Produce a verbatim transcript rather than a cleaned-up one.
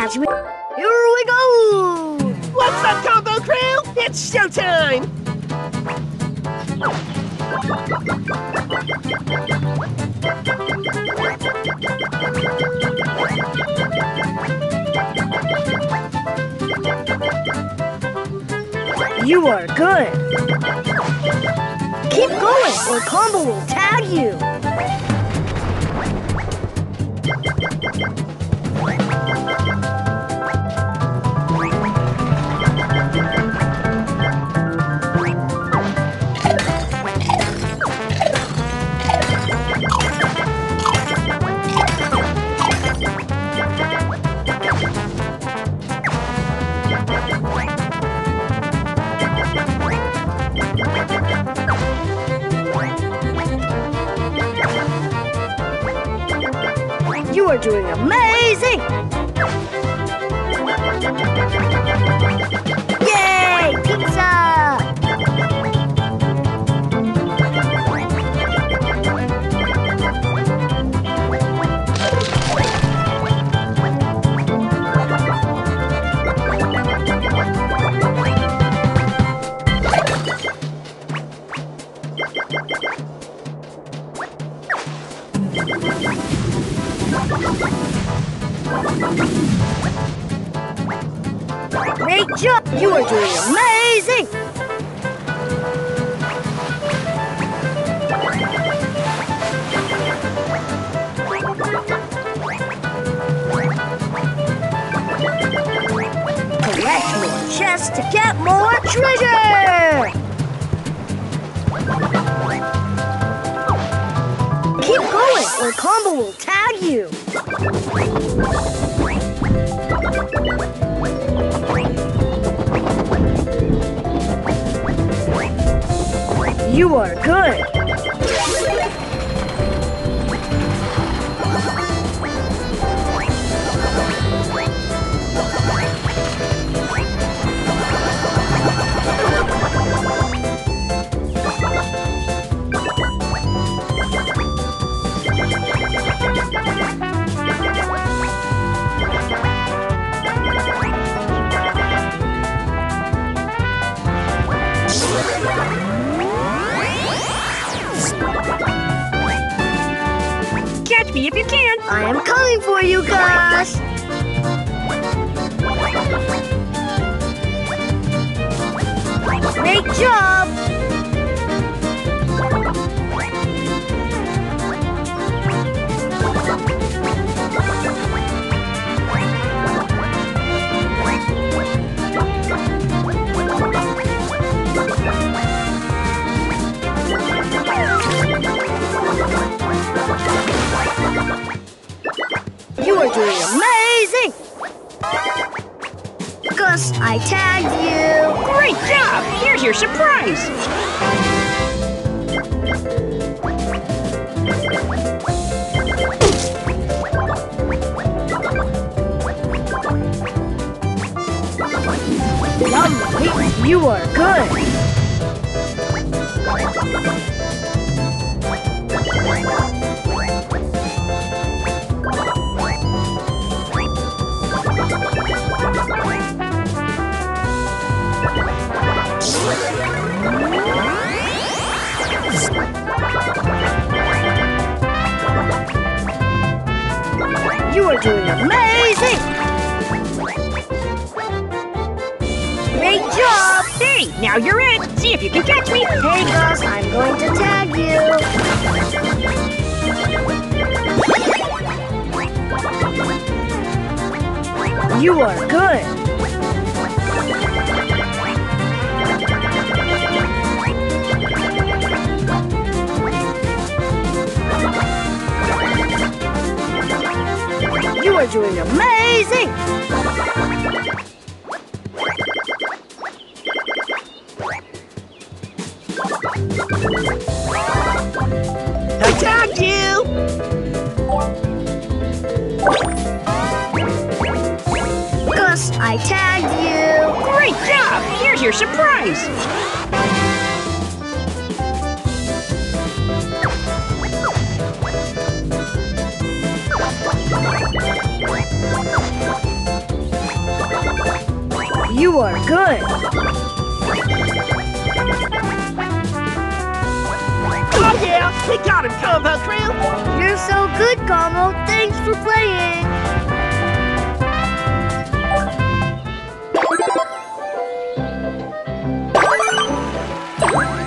catch me. Here we go! What's up, Combo Crew? It's showtime! You are good. Keep going or Combo will tag you. You are doing amazing! Yay! Pizza! Great job! You are doing amazing! Collect more chests to get more treasure! Keep going or Combo will tag you! You are good. Catch me if you can! I am coming for you, Gus! Great job! You are doing amazing! Gus, I tagged you! Great job! Here's your surprise! Lovely! You are good! You are doing amazing! Great job! Hey, now you're in! See if you can catch me! Hey, Gus, I'm going to tag you! You are good! You are doing amazing! I tagged you! Gus, I tagged you! Great job! Here's your surprise! You are good. Oh yeah, we got him, Combo Crew. You're so good, Como. Thanks for playing. What?